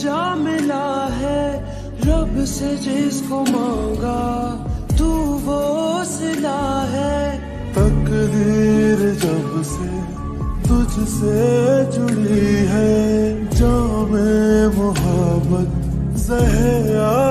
जा मिला है रब से जिसको मांगा तू वो सिला है। तकदीर जब से तुझसे जुड़ी है, जामे मोहब्बत ज़हरा